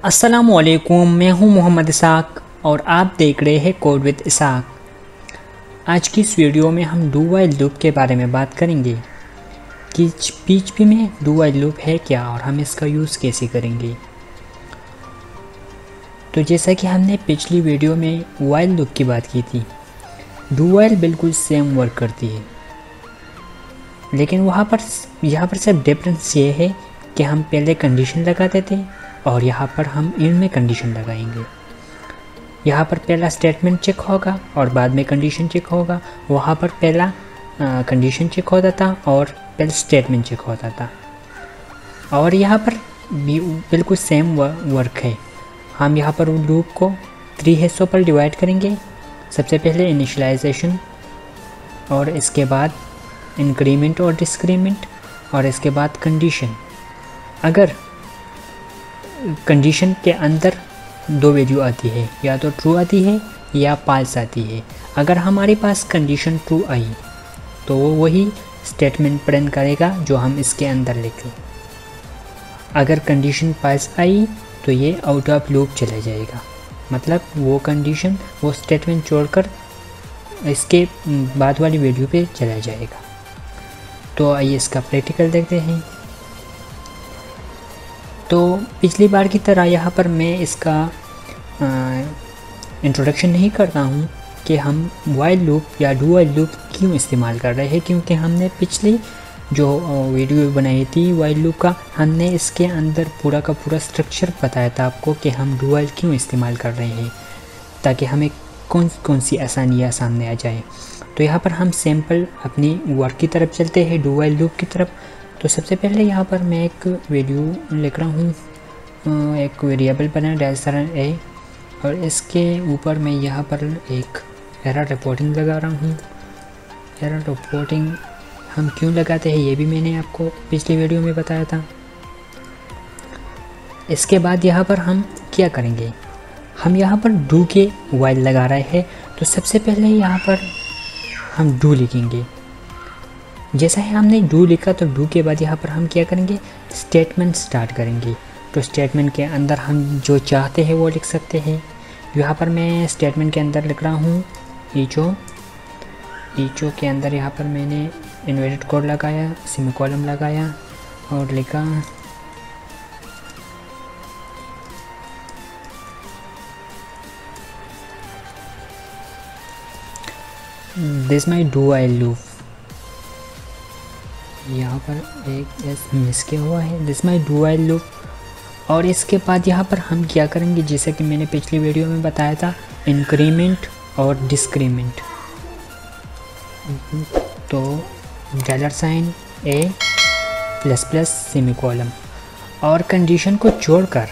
अस्सलामुअलैकुम, मैं हूं मोहम्मद इसाक और आप देख रहे हैं कोड विद इसाक। आज की इस वीडियो में हम डू वाइल लूप के बारे में बात करेंगे कि पीएचपी में डू वाइल लूप है क्या और हम इसका यूज़ कैसे करेंगे। तो जैसा कि हमने पिछली वीडियो में वाइल लूप की बात की थी, डू वाइल बिल्कुल सेम वर्क करती है, लेकिन यहाँ पर सिर्फ डिफरेंस ये है कि हम पहले कंडीशन लगाते थे और यहाँ पर हम एंड में कंडीशन लगाएंगे। यहाँ पर पहला स्टेटमेंट चेक होगा और बाद में कंडीशन चेक होगा। वहाँ पर पहला कंडीशन चेक होता था और पहले स्टेटमेंट चेक होता था। और यहाँ पर बिल्कुल सेम वर्क है। हम यहाँ पर लूप को 3 हिस्सों पर डिवाइड करेंगे। सबसे पहले इनिशियलाइजेशन, और इसके बाद इंक्रीमेंट और डिस्क्रीमेंट, और इसके बाद कंडीशन। अगर कंडीशन के अंदर 2 वैल्यू आती है, या तो ट्रू आती है या फाल्स आती है। अगर हमारे पास कंडीशन ट्रू आई तो वो वही स्टेटमेंट प्रिंट करेगा जो हम इसके अंदर लिखें। अगर कंडीशन फाल्स आई तो ये आउट ऑफ लूप चला जाएगा, मतलब वो कंडीशन वो स्टेटमेंट छोड़कर इसके बाद वाली वैल्यू पे चला जाएगा। तो आइए इसका प्रैक्टिकल देखते हैं। तो पिछली बार की तरह यहाँ पर मैं इसका इंट्रोडक्शन नहीं करता हूँ कि हम वाइल लूप या डू वाइल लूप क्यों इस्तेमाल कर रहे हैं, क्योंकि हमने पिछली जो वीडियो बनाई थी वाइल लूप का, हमने इसके अंदर पूरा का पूरा स्ट्रक्चर बताया था आपको कि हम डू वाइल क्यों इस्तेमाल कर रहे हैं, ताकि हमें कौन सी आसानियाँ सामने आ जाए। तो यहाँ पर हम सैम्पल अपनी वर्क की तरफ चलते हैं, डू वाइल लूप की तरफ। तो सबसे पहले यहाँ पर मैं एक वैल्यू लिख रहा हूँ, एक वेरिएबल बना $a, और इसके ऊपर मैं यहाँ पर एक एरर रिपोर्टिंग लगा रहा हूँ। एरर रिपोर्टिंग हम क्यों लगाते हैं ये भी मैंने आपको पिछली वीडियो में बताया था। इसके बाद यहाँ पर हम क्या करेंगे, हम यहाँ पर डू के वाइल लगा रहे हैं। तो सबसे पहले यहाँ पर हम डू लिखेंगे। जैसा है हमने डू लिखा तो डू के बाद यहाँ पर हम क्या करेंगे, स्टेटमेंट स्टार्ट करेंगे। तो स्टेटमेंट के अंदर हम जो चाहते हैं वो लिख सकते हैं। यहाँ पर मैं स्टेटमेंट के अंदर लिख रहा हूँ ईचो के अंदर यहाँ पर मैंने इन्वर्टेड कोड लगाया, सेमीकोलन लगाया और लिखा this my do while loop. यहाँ पर एक एस मिस किया हुआ है, this my do while loop. और इसके बाद यहाँ पर हम क्या करेंगे, जैसे कि मैंने पिछली वीडियो में बताया था, इंक्रीमेंट और डिस्क्रीमेंट। तो $a ++ सेमीकोलन, और कंडीशन को छोड़कर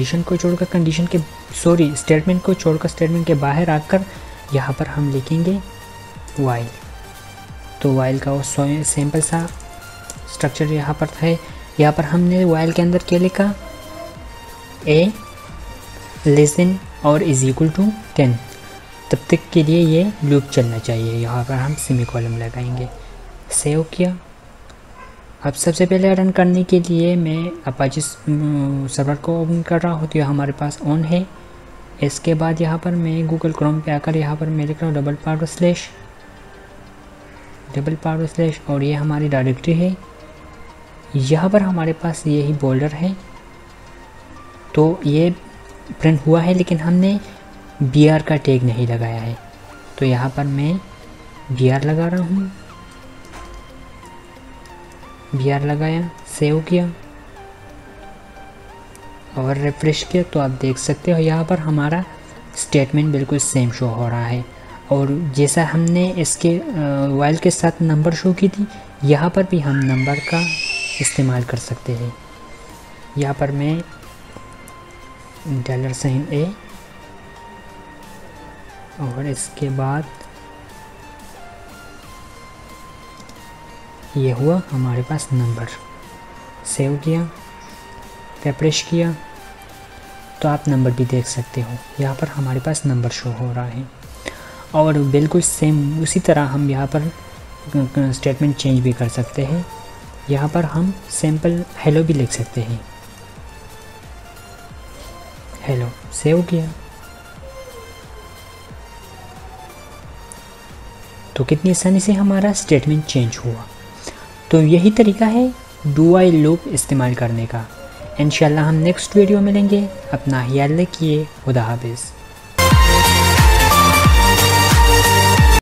स्टेटमेंट को छोड़कर स्टेटमेंट के बाहर आकर यहाँ पर हम लिखेंगे वाइल। तो वाइल का वो सिंपल सा स्ट्रक्चर यहाँ पर है। यहाँ पर हमने वाइल के अंदर क्या लिखा, a < और = 10, तब तक के लिए ये लूप चलना चाहिए। यहाँ पर हम सेमीकोलन लगाएंगे। सेव किया। अब सबसे पहले रन करने के लिए मैं अपाचे सर्वर को ओपन कर रहा हूँ, तो हमारे पास ऑन है। इसके बाद यहाँ पर मैं गूगल क्रोम पे आकर यहाँ पर मैं लिख रहा हूँ $/ और ये हमारी डायरेक्टरी है। यहाँ पर हमारे पास यही बोल्डर है, तो ये प्रिंट हुआ है, लेकिन हमने br का टैग नहीं लगाया है। तो यहाँ पर मैं br लगा रहा हूँ, br लगाया, सेव किया और रिफ्रेश किया। तो आप देख सकते हो यहाँ पर हमारा स्टेटमेंट बिल्कुल सेम शो हो रहा है। और जैसा हमने इसके वाइल के साथ नंबर शो की थी, यहाँ पर भी हम नंबर का इस्तेमाल कर सकते हैं। यहाँ पर मैं $a, और इसके बाद ये हुआ हमारे पास नंबर। सेव किया, रिफ्रेश किया, तो आप नंबर भी देख सकते हो। यहाँ पर हमारे पास नंबर शो हो रहा है। और बिल्कुल सेम उसी तरह हम यहाँ पर स्टेटमेंट चेंज भी कर सकते हैं। यहाँ पर हम सिंपल हेलो भी लिख सकते हैं। हेलो सेव किया। तो कितनी आसानी से हमारा स्टेटमेंट चेंज हुआ। तो यही तरीका है डू वाइल लूप इस्तेमाल करने का। इंशाल्लाह हम नेक्स्ट वीडियो में मिलेंगे। अपना ख्याल रखिए। खुदा हाफिज़।